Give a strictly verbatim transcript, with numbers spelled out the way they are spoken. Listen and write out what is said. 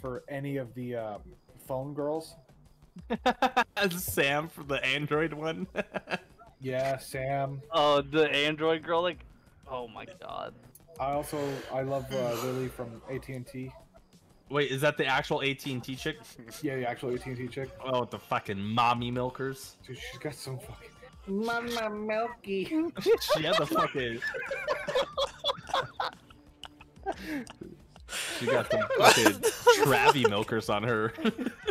for any of the uh, phone girls. Sam from the Android one. Yeah, Sam. Oh, the Android girl, like, oh my god. I also I love uh, Lily from A T and T. Wait, is that the actual A T and T chick? Yeah, the actual A T and T chick. Oh, with the fucking mommy milkers. Dude, she's got some fucking Mama Milky. She had the fucking. She got some fucking Travie milkers on her.